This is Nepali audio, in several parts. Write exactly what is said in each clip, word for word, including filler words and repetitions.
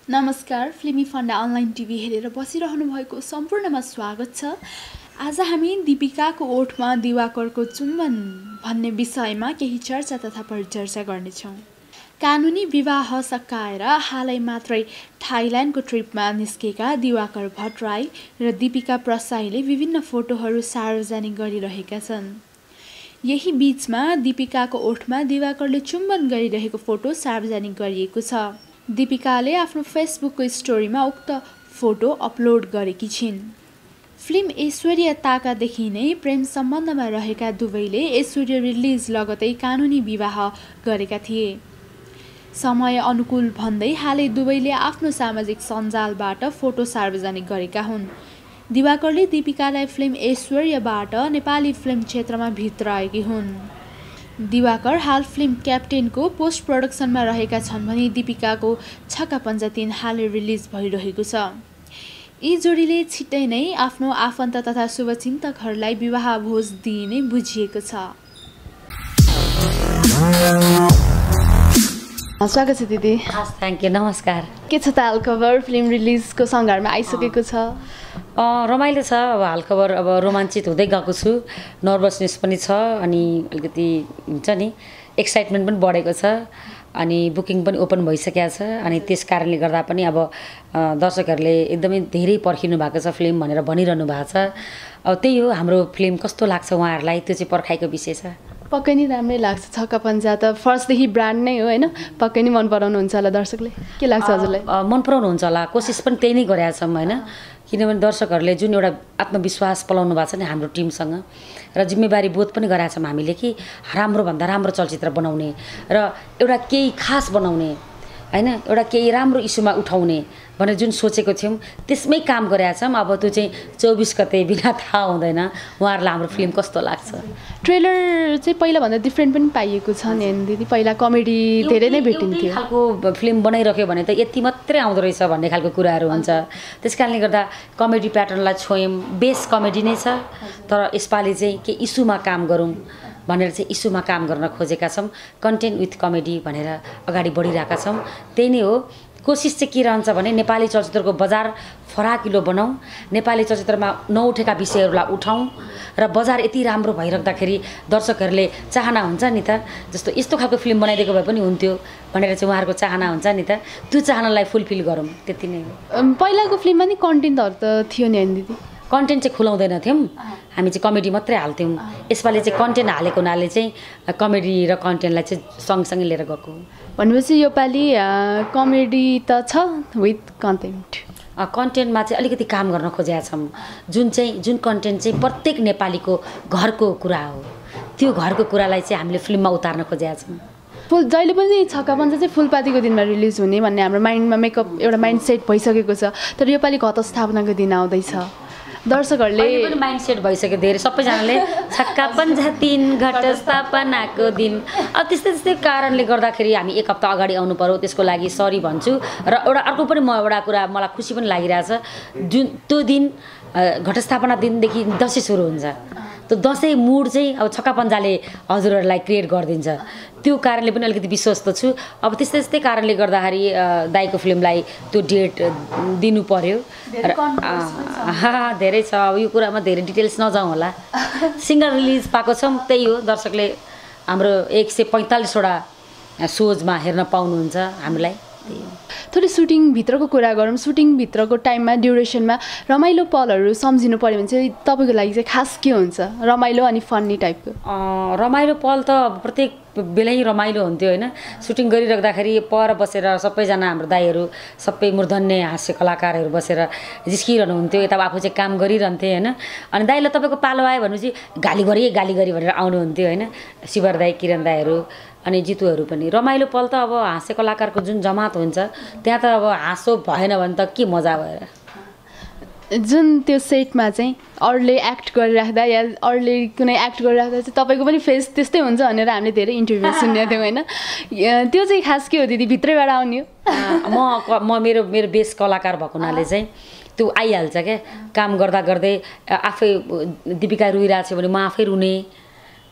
नमस्कार, फिल्मी फन्डा अनलाइन टिभी हेरेर बसिरहनु भएको सम्पूर्णमा स्वागत छ। आज हामी दीपिकाको ओठमा दिवाकरको चुम्बन भन्ने विषयमा केही चर्चा तथा परिचर्चा गर्नेछौँ। कानुनी विवाह सकाएर हालै मात्रै थाइल्यान्डको ट्रिपमा निस्केका दिवाकर भट्टराई र दीपिका प्रसाईले विभिन्न फोटोहरू सार्वजनिक गरिरहेका छन्। यही बीचमा दीपिकाको ओठमा दिवाकरले चुम्बन गरिरहेको फोटो सार्वजनिक गरिएको छ। दीपिकाले आफ्नो फेसबुकको स्टोरीमा उक्त फोटो अपलोड गरेकी छिन्। फिल्म ऐश्वर्या ताकादेखि नै प्रेम सम्बन्धमा रहेका दुवैले ऐश्वर्या रिलिज लगतै कानुनी विवाह गरेका थिए। समय अनुकूल भन्दै हालै दुवैले आफ्नो सामाजिक सञ्जालबाट फोटो सार्वजनिक गरेका हुन्। दिवाकरले दीपिकालाई फिल्म ऐश्वर्याबाट नेपाली फिल्म क्षेत्रमा भित्राएकी हुन्। दिवाकर हाल फिल्म क्याप्टेनको पोस्ट प्रोडक्सनमा रहेका छन् भने दीपिकाको छक्का पञ्जा तीन हालै रिलिज भइरहेको छ। यी जोडीले छिट्टै नै आफ्नो आफन्त तथा शुभचिन्तकहरूलाई विवाह भोज दिइने बुझिएको छ। स्वागत छ दिदी। थ्याङ्क यू, नमस्कार। के छ त हालखबर? फिल्म रिलिजको सङ्घारमा आइसकेको छ। रमाइलो छ। अब हालखबर अब रोमाञ्चित हुँदै गएको छु, नर्भसनेस पनि छ, अनि अलिकति हुन्छ नि एक्साइटमेन्ट पनि बढेको छ, अनि बुकिङ पनि ओपन भइसकेको छ। अनि त्यस कारणले गर्दा पनि अब दर्शकहरूले एकदमै धेरै पर्खिनु भएको छ फिल्म भनेर भनिरहनु भएको छ। अब त्यही हो, हाम्रो फिल्म कस्तो लाग्छ उहाँहरूलाई त्यो चाहिँ पर्खाइको विषय छ। पक्कै नै राम्रै लाग्छ। छक्का पञ्जा त फर्स्टदेखि ब्रान्ड नै हो होइन, पक्कै नै मन पराउनुहुन्छ होला दर्शकले। के लाग्छ हजुरलाई? मन पराउनुहुन्छ होला, कोसिस पनि त्यही नै गरेका छौँ होइन, किनभने दर्शकहरूले जुन एउटा आत्मविश्वास पलाउनु भएको छ नि हाम्रो टिमसँग, र जिम्मेवारी बोध पनि गरेका छौँ हामीले कि राम्रोभन्दा राम्रो चलचित्र बनाउने र एउटा केही खास बनाउने होइन, एउटा केही राम्रो इस्युमा उठाउने भनेर जुन सोचेको थियौँ त्यसमै काम गरेका छौँ। अब त्यो चाहिँ चौबिस गते बिना थाहा हुँदैन उहाँहरूलाई हाम्रो फिल्म कस्तो लाग्छ। ट्रेलर चाहिँ पहिलाभन्दा डिफ्रेन्ट पनि पाइएको छ नि दिदी। पहिला कमेडी धेरै नै भेटिन्थ्यो। खालको फिल्म बनाइरह्यो भने त यति मात्रै आउँदो रहेछ भन्ने खालको कुराहरू हुन्छ। त्यस कारणले गर्दा कमेडी प्याटर्नलाई छोयौँ, बेस कमेडी नै छ, तर यसपालि चाहिँ के इस्युमा काम गरौँ भनेर चाहिँ इस्युमा काम गर्न खोजेका छौँ। कन्टेन्ट विथ कमेडी भनेर अगाडि बढिरहेका छौँ। त्यही नै हो। कोसिस चाहिँ के रहन्छ भने नेपाली चलचित्रको बजार फराकिलो बनाऊँ, नेपाली चलचित्रमा नउठेका विषयहरूलाई उठाउँ, र बजार यति राम्रो भइराख्दाखेरि दर्शकहरूले चाहना हुन्छ नि त, जस्तो यस्तो खालको फिल्म बनाइदिएको भए पनि हुन्थ्यो भनेर चाहिँ उहाँहरूको चाहना हुन्छ नि त, त्यो चाहनालाई फुलफिल गरौँ, त्यति नै हो। पहिलाको फिल्ममा नि कन्टेन्टहरू त थियो नि दिदी? कन्टेन्ट चाहिँ खुलाउँदैन थियौँ हामी, चाहिँ कमेडी मात्रै हाल्थ्यौँ। यसपालि चाहिँ कन्टेन्ट हालेको हुनाले चाहिँ कमेडी र कन्टेन्टलाई चाहिँ सँगसँगै लिएर गएको। भनेपछि योपालि कमेडी त छ विथ कन्टेन्ट। कन्टेन्टमा चाहिँ अलिकति काम गर्न खोजेका छौँ, जुन चाहिँ जुन कन्टेन्ट चाहिँ प्रत्येक नेपालीको घरको कुरा हो, त्यो घरको कुरालाई चाहिँ हामीले फिल्ममा उतार्न खोजेका छौँ। फुल जहिले पनि छक्का पञ्जा चाहिँ फुलपातीको दिनमा रिलिज हुने भन्ने हाम्रो माइन्डमा मेकअप एउटा माइन्ड सेट भइसकेको छ, तर योपालि घटस्थापनाको दिन आउँदैछ। दर्शकहरूले पनि माइन्ड सेट भइसक्यो धेरै, सबैजनाले छक्का पञ्जा तीन घटस्थापनाको दिन। अब त्यस्तै त्यस्तै कारणले गर्दाखेरि हामी एक हप्ता अगाडि आउनु पर्यो, त्यसको लागि सरी भन्छु। र एउटा अर्को पनि म एउटा कुरा मलाई खुसी पनि लागिरहेछ, जुन त्यो दिन घटस्थापना दिनदेखि दसैँ सुरु हुन्छ, त्यो दसैँ मुड चाहिँ अब छक्का पञ्जाले हजुरहरूलाई क्रिएट गरिदिन्छ। त्यो कारणले पनि अलिकति विश्वस्त छु। अब त्यस्तै त्यस्तै कारणले गर्दाखेरि दाइको फिल्मलाई त्यो डेट दिनु पर्यो। धेरै छ, अब यो कुरामा धेरै डिटेल्स नजाउँ होला। सिङ्गल रिलिज पाएको छौँ, त्यही हो, दर्शकले हाम्रो एक सय पैँतालिसवटा सोजमा हेर्न पाउनुहुन्छ हामीलाई। थोरै सुटिङभित्रको कुरा गरौँ। सुटिङभित्रको टाइममा ड्युरेसनमा रमाइलो पलहरू सम्झिनु पऱ्यो भने चाहिँ तपाईँको लागि चाहिँ खास के हुन्छ? रमाइलो अनि फन्नी टाइपको? रमाइलो पल त प्रत्येक बेलै रमाइलो हुन्थ्यो होइन। सुटिङ गरिराख्दाखेरि पर बसेर सबैजना हाम्रो दाइहरू सबै मूर्धन्य हास्य कलाकारहरू बसेर जिस्किरहनु हुन्थ्यो, यता आफू चाहिँ काम गरिरहन्थेँ होइन। अनि दाइलाई तपाईँको पालो आयो भनेपछि गाली गरेँ गाली गरेँ भनेर आउनुहुन्थ्यो होइन, शिवर दाई, किरण दाईहरू, अनि जितुहरू पनि। रमाइलो पल त अब हाँस्य कलाकारको जुन जमात हुन्छ त्यहाँ त अब हाँसो भएन भने त के मजा भएर। जुन त्यो सेटमा चाहिँ अरूले एक्ट गरिराख्दा या अरूले कुनै एक्ट गरिराख्दा चाहिँ तपाईँको पनि फेस त्यस्तै हुन्छ भनेर हामीले धेरै इन्टरभ्यू सुनेको थियौँ होइन, त्यो चाहिँ खास के हो दिदी? भित्रैबाट आउने हो? म म मेरो मेरो बेस कलाकार भएको हुनाले चाहिँ त्यो आइहाल्छ क्या। काम गर्दा गर्दै आफै दीपिका रुइरहेको छ भने म आफै रुने,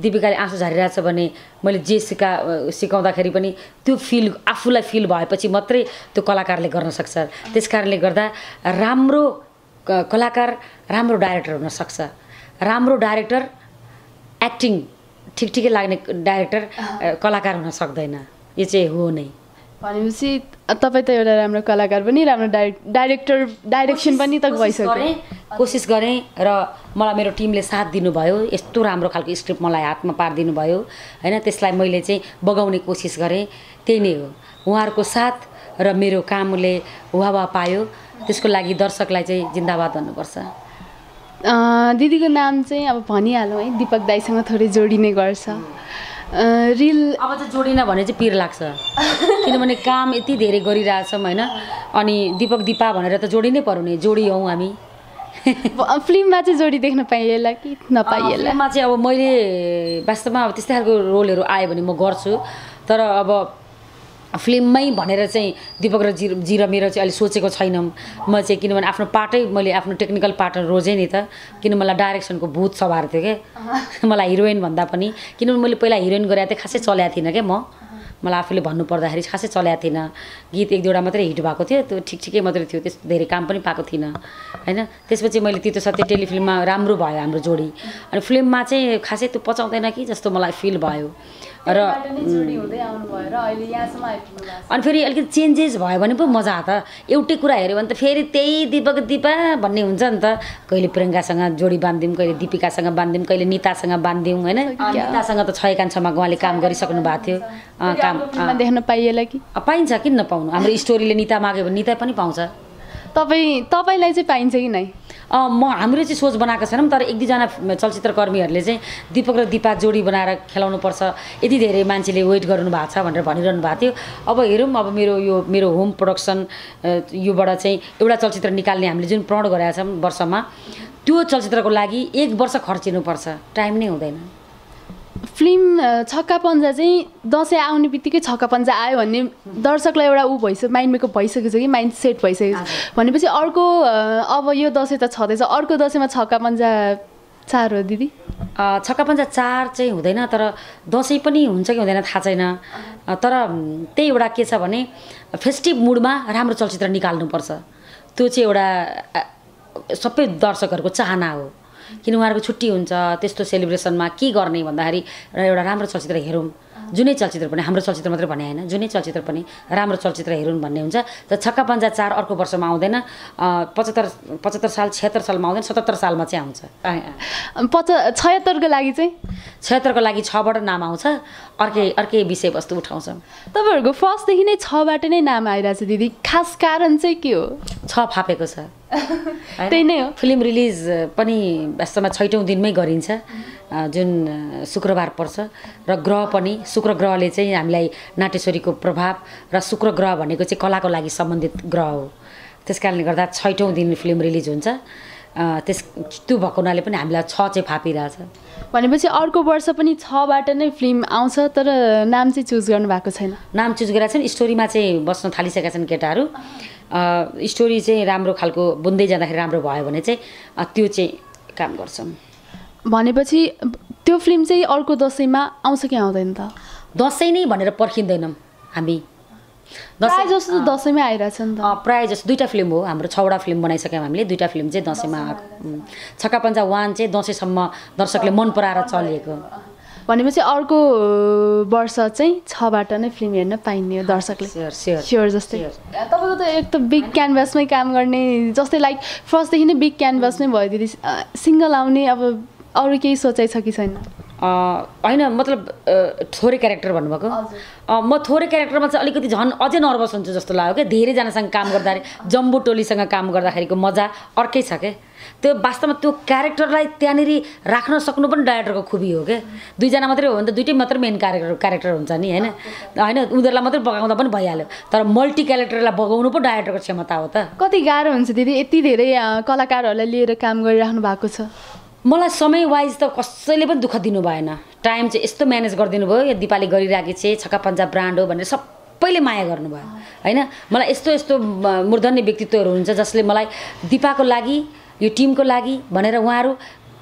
दिपिकाले आँसु झारिरहेछ भने मैले जे सिका सिकाउँदाखेरि पनि त्यो फिल आफूलाई फिल भएपछि मात्रै त्यो कलाकारले गर्न सक्छ। त्यस कारणले गर्दा राम्रो कलाकार राम्रो डाइरेक्टर हुनसक्छ। राम्रो डाइरेक्टर एक्टिङ ठिक ठिकै लाग्ने डाइरेक्टर कलाकार हुन सक्दैन। यो चाहिँ हो नै। भनेपछि तपाईँ त एउटा राम्रो कलाकार पनि राम्रो डाइरेक्ट डाइरेक्टर डाइरेक्सन पनि त भइसक्यो। कोसिस गरेँ र मलाई मेरो टिमले साथ दिनुभयो। यस्तो राम्रो खालको स्क्रिप्ट मलाई हातमा पारिदिनु भयो होइन। त्यसलाई मैले चाहिँ बगाउने कोसिस गरेँ। त्यही नै हो, उहाँहरूको साथ र मेरो कामले वाह पायो। त्यसको लागि दर्शकलाई चाहिँ जिन्दाबाद भन्नुपर्छ। दिदीको नाम चाहिँ अब भनिहालौँ है, दिपक दाईसँग थोरै जोडिने गर्छ। रिल अब चाहिँ जोडिन भने चाहिँ पिर लाग्छ, किनभने काम यति धेरै गरिरहेछौँ होइन। अनि दिपक दिपा भनेर त जोडी नै पर्यो नि, जोडियौँ हामी। फिल्ममा चाहिँ जोडी देख्न पाइएला कि नपाइएला? फिल्ममा चाहिँ अब मैले वास्तवमा अब त्यस्तै खालको रोलहरू आयो भने म गर्छु, तर अब फिल्ममै भनेर चाहिँ दिपक र जी जी र मेरो चाहिँ अहिले सोचेको छैनौँ म चाहिँ। किनभने आफ्नो पार्टै मैले आफ्नो टेक्निकल पार्टनर रोजेँ नि त, किन मलाई डाइरेक्सनको भूत सवार थियो क्या मलाई हिरोइन भन्दा पनि। किनभने मैले पहिला हिरोइन गरेको थिएँ, खासै चलेको थिइनँ क्या म। मलाई आफूले भन्नु पर्दाखेरि खासै चलेको थिइनँ। गीत एक दुईवटा मात्रै हिट भएको थियो, त्यो ठिक ठिकै मात्रै थियो, त्यस्तो धेरै काम पनि पाएको थिइनँ होइन। त्यसपछि मैले तितो सत्य टेलिफिल्ममा राम्रो भयो हाम्रो जोडी। अनि फिल्ममा चाहिँ खासै त्यो पचाउँदैन कि जस्तो मलाई फिल भयो। र अनि फेरि अलिकति चेन्जेस भयो भने पो मजा आयो त। एउटै कुरा हेऱ्यो भने त फेरि त्यही दिपक दिपा भन्ने हुन्छ नि त। कहिले प्रियङ्कासँग जोडी बाँधिदिउँ, कहिले दिपिकासँग बाँधिदिउँ, कहिले नितासँग बाँधिदिउँ होइन। नितासँग त छय कान्छमा उहाँले काम गरिसक्नु भएको थियो। काम देख्न पाइएला कि? पाइन्छ, किन नपाउनु। हाम्रो स्टोरीले निता माग्यो भने निता पनि पाउँछ। तपाईँ तपाईँलाई चाहिँ पाइन्छ कि नै? म हामीले चाहिँ सोच बनाएको छैनौँ, तर एक दुईजना चलचित्रकर्मीहरूले चाहिँ दिपक र दिपा जोडी बनाएर खेलाउनुपर्छ, यति धेरै मान्छेले वेट गर्नु भएको छ भनेर भनिरहनु भएको थियो। अब हेरौँ, अब मेरो यो मेरो होम प्रोडक्सन योबाट चाहिँ एउटा चलचित्र निकाल्ने हामीले जुन प्रण गरेका छौँ वर्षमा, त्यो चलचित्रको लागि एक वर्ष खर्चिनुपर्छ, टाइम नै हुँदैन। फिल्म छक्का पन्जा चाहिँ दसैँ आउने बित्तिकै छक्का पन्जा आयो भन्ने दर्शकलाई एउटा ऊ भइसक्यो, माइन्ड मेकअप भइसकेको छ कि माइन्ड सेट भइसकेको छ। भनेपछि अर्को अब यो दसैँ त छँदैछ, अर्को दसैँमा छक्का पन्जा चार हो दिदी? छक्का पन्जा चार चाहिँ हुँदैन, तर दसैँ पनि हुन्छ कि हुँदैन थाहा छैन। तर त्यही एउटा के छ भने फेस्टिभ मुडमा राम्रो चलचित्र निकाल्नुपर्छ। त्यो चाहिँ एउटा सबै दर्शकहरूको चाहना हो। किन उहाँहरूको छुट्टी हुन्छ, त्यस्तो सेलिब्रेसनमा के गर्ने भन्दाखेरि एउटा राम्रो चलचित्र हेरौँ। जुनै चलचित्र पनि, हाम्रो चलचित्र मात्रै भने होइन, जुनै चलचित्र पनि राम्रो चलचित्र हेरौँ भन्ने हुन्छ। त छक्का पन्जा चार अर्को वर्षमा आउँदैन, पचहत्तर पचहत्तर साल छयत्तर सालमा आउँदैन, सतहत्तर सालमा चाहिँ आउँछ। पच छयत्तरको लागि चाहिँ छयत्तरको लागि छबाट नाम आउँछ, अर्कै अर्कै विषयवस्तु उठाउँछौँ। तपाईँहरूको फर्स्टदेखि नै छबाट नै नाम आइरहेको छ दिदी, खास कारण चाहिँ के हो? छ फापेको छ, त्यही नै हो। फिल्म रिलिज पनि वास्तवमा छैटौँ दिनमै गरिन्छ, जुन शुक्रबार पर्छ। र ग्रह पनि शुक्र ग्रहले चाहिँ हामीलाई नाटेश्वरीको प्रभाव, र शुक्र ग्रह भनेको चाहिँ कलाको लागि सम्बन्धित ग्रह हो। त्यस कारणले गर्दा छैटौँ दिन फिल्म रिलिज हुन्छ। त्यस त्यो भएको हुनाले पनि हामीलाई छ चाहिँ फापिरहेछ। भनेपछि अर्को वर्ष पनि छबाट नै फिल्म आउँछ, तर नाम चाहिँ चुज गर्नु भएको छैन? नाम चुज गरेका छन्, स्टोरीमा चाहिँ बस्न थालिसकेका छन् केटाहरू। स्टोरी चाहिँ राम्रो खालको बुन्दै जाँदाखेरि राम्रो भयो भने चाहिँ त्यो चाहिँ काम गर्छौँ। भनेपछि त्यो फिल्म चाहिँ अर्को दसैँमा आउँछ कि आउँदैन त? दसैँ नै भनेर पर्खिँदैनौँ हामी। प्रायः जस्तो दसैँमै आइरहेछ नि त। प्रायः जस्तो दुईवटा फिल्म हो हाम्रो, छवटा फिल्म बनाइसक्यौँ हामीले, दुईवटा फिल्म चाहिँ दसैँमा आएको। छक्का पन्जा वान चाहिँ दसैँसम्म दर्शकले मन पराएर चलिएको। भनेपछि अर्को वर्ष चाहिँ छबाट नै फिल्म हेर्न पाइने हो दर्शकले? स्योर जस्तै। तपाईँको त एक त बिग क्यानभासमै काम गर्ने, जस्तै लाइक फर्स्टदेखि नै बिग क्यानभासमै भयो दिदी, सिङ्गल आउने अब अरू केही सोचाइ छ कि छैन? होइन, मतलब थोरै क्यारेक्टर भन्नुभएको। म थोरै क्यारेक्टरमा चाहिँ अलिकति झन् अझै नर्भस हुन्छु जस्तो लाग्यो क्या। धेरैजनासँग काम गर्दाखेरि, जम्बो टोलीसँग काम गर्दाखेरिको मजा अर्कै छ क्या। त्यो वास्तवमा त्यो क्यारेक्टरलाई त्यहाँनिर राख्न सक्नु पनि डाइरेक्टरको खुबी हो क्या। दुईजना मात्रै हो भने त दुइटै मात्रै मेन क्यारेक्टर क्यारेक्टर हुन्छ नि होइन होइन उनीहरूलाई मात्रै बगाउँदा पनि भइहाल्यो, तर मल्टी क्यारेक्टरलाई बगाउनु पो डाइरेक्टरको क्षमता हो त। कति गाह्रो हुन्छ दिदी यति धेरै कलाकारहरूलाई लिएर काम गरिराख्नु भएको छ? मलाई समय वाइज त कसैले पनि दुःख दिनु भएन, टाइम चाहिँ यस्तो म्यानेज गरिदिनु भयो। यो दिपाली गरिरहेकी चाहिँ छक्का पन्जा ब्रान्ड हो भनेर सबैले माया गर्नुभयो होइन। मलाई यस्तो यस्तो मूर्धन्य व्यक्तित्वहरू हुन्छ जसले मलाई दिपाको लागि, यो टिमको लागि भनेर उहाँहरू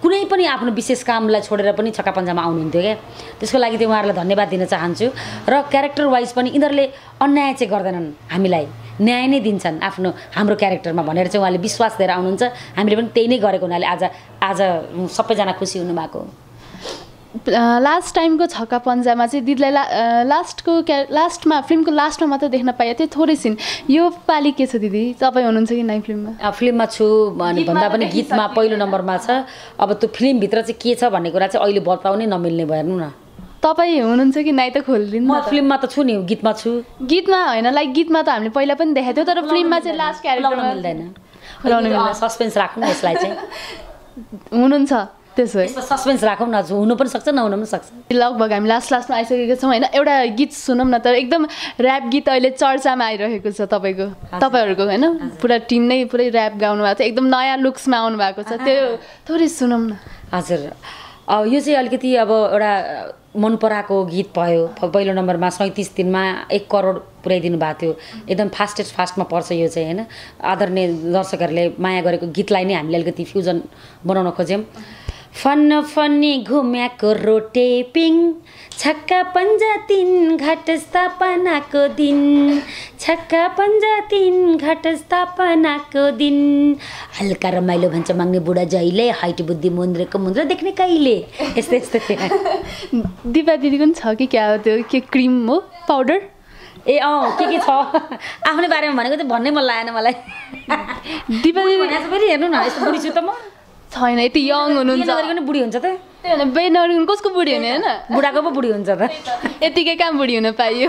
कुनै पनि आफ्नो विशेष कामलाई छोडेर पनि छक्का पन्जामा आउनुहुन्थ्यो क्या। त्यसको लागि चाहिँ उहाँहरूलाई धन्यवाद दिन चाहन्छु। र क्यारेक्टर वाइज पनि यिनीहरूले अन्याय चाहिँ गर्दैनन्, हामीलाई न्याय नै दिन्छन् आफ्नो हाम्रो क्यारेक्टरमा भनेर चाहिँ उहाँले विश्वास दिएर आउनुहुन्छ। हामीले पनि त्यही नै गरेको हुनाले आज आज सबैजना खुसी हुनुभएको। लास्ट टाइमको छक्का पन्जामा चाहिँ दिदीलाई ला लास्टको क्या लास्टमा फिल्मको लास्टमा मात्र देख्न पाइयो थियो थोरै सिन। यो पालि के छ दिदी, तपाईँ हुनुहुन्छ कि नै फिल्ममा? फिल्ममा छु भन्दा पनि गीतमा पहिलो नम्बरमा छ। अब त्यो फिल्मभित्र चाहिँ के छ भन्ने कुरा चाहिँ अहिले बताउनै नमिल्ने भयो हेर्नु न। तपाईँ हुनुहुन्छ कि नै त खोलिदिनु। म फिल्ममा त छु नि, गीतमा छु। गीतमा होइन, लाइक गीतमा त हामीले पहिला पनि देखाएको थियो, तर फिल्ममा चाहिँ लास्ट क्यारेक्टरमा मिल्दैन। सस्पेन्स राख्नु यसलाई चाहिँ। हुनुहुन्छ त्यसो भए सस्पेन्स राखौँ न, हुनु पनि सक्छ नहुनु पनि सक्छ। लगभग हामी लास्ट लास्टमा आइसकेको छौँ होइन। एउटा गीत सुनौँ न, तर एकदम ऱ्याप गीत अहिले चर्चामा आइरहेको छ तपाईँको तपाईँहरूको होइन। पुरा टिम नै पुरै ऱ्याप गाउनु भएको छ, एकदम नयाँ लुक्समा आउनु भएको छ, त्यो थोरै सुनौँ न। हजुर, अब यो चाहिँ अलिकति अब एउटा मन पराएको गीत भयो। पहिलो नम्बरमा सैँतिस दिनमा एक करोड पुर्याइदिनु भएको थियो। एकदम फास्टेस्ट फास्टमा पर्छ यो चाहिँ होइन। आदरणीय दर्शकहरूले माया गरेको गीतलाई नै हामीले अलिकति फ्युजन बनाउन खोज्यौँ। फन्न फन्नी घुम्याको रोटेपिङ, छक्का पन्जा तिन घाट स्थापनाको दिन, छक्का पन्जा तिन घाट स्थापनाको दिन, हल्का रमाइलो भन्छ माग्ने बुढा जहिले, हाइट बुद्धि मुन्द्रेको मुन्द्रा देख्ने कहिले, यस्तै यस्तै। दिपा दिदीको पनि छ कि क्या हो त्यो, के क्रिम हो पाउडर? ए अँ के के छ आफ्नै बारेमा भनेको चाहिँ भन्नै मन लागेन मलाई। दिपा दिदी फेरि हेर्नु न, यस्तो बुढी छु त म छैन, यति यङ हुनुहुन्छ। पनि बुढी हुन्छ त, त्यही भने बे नगरिकन कसको बुढी हुने होइन, बुढाको पो बुढी हुन्छ त। यतिकै कहाँ बुढी हुन पाइयो।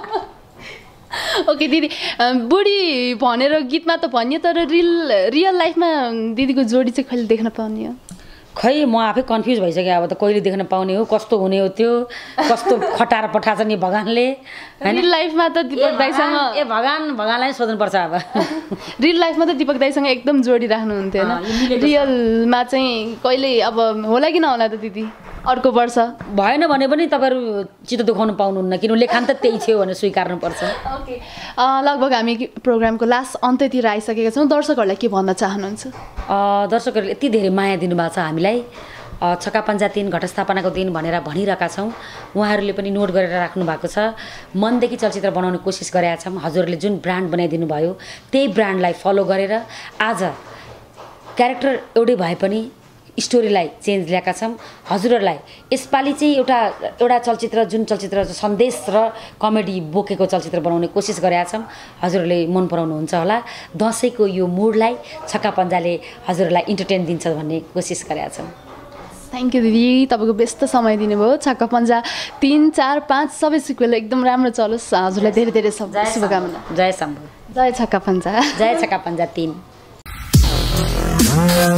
ओके दिदी, बुढी भनेर गीतमा त भनियो, तर रियल रियल लाइफमा दिदीको जोडी चाहिँ कहिले देख्न पाउने हो? खै म आफै कन्फ्युज भइसकेँ अब त, कहिले देख्न पाउने हो, कस्तो हुने हो त्यो, कस्तो खटाएर पठाएको छ नि भगवानले। रियल लाइफमा त दिपक दाइसँग ए भगवान भगवानलाई सोध्नुपर्छ अब। रियल लाइफमा त दिपक दाइसँग एकदम जोडी राख्नुहुन्थ्यो होइन, रियलमा चाहिँ कहिले अब होला कि नहोला त दिदी अर्को वर्ष? भएन भने पनि तपाईँहरू चित्त दुखाउनु पाउनुहुन्न, किनभने लेखान त त्यही थियो भनेर स्वीकार्नुपर्छ। ओके, लगभग हामी प्रोग्रामको लास्ट अन्त्यतिर आइसकेका छौँ। दर्शकहरूलाई के भन्न चाहनुहुन्छ? दर्शकहरूले यति धेरै माया दिनुभएको छ हामीलाई, छक्का पन्जा तिन घटस्थापनाको दिन भनेर भनिरहेका छौँ। उहाँहरूले पनि नोट गरेर राख्नु भएको छ। मनदेखि चलचित्र बनाउने कोसिस गरेका छौँ। हजुरहरूले जुन ब्रान्ड बनाइदिनु भयो त्यही ब्रान्डलाई फलो गरेर आज क्यारेक्टर एउटै भए पनि स्टोरीलाई चेन्ज ल्याएका छौँ। हजुरहरूलाई यसपालि चाहिँ एउटा एउटा चलचित्र जुन चलचित्र सन्देश र कमेडी बोकेको चलचित्र बनाउने कोसिस गरेका छौँ। हजुरहरूले मन पराउनुहुन्छ होला। दसैँको यो मुडलाई छक्का पन्जाले हजुरहरूलाई इन्टरटेन दिन्छ भन्ने कोसिस गरेका छौँ। थ्याङ्क यू दिदी, तपाईँको व्यस्त समय दिनुभयो। छक्का पन्जा तिन चार पाँच सबै सिक्वेल एकदम राम्रो चलोस्। हजुरलाई धेरै धेरै शुभकामना। जय शम्भु, जय छक्का पन्जा, जय छक्का पन्जा तिन।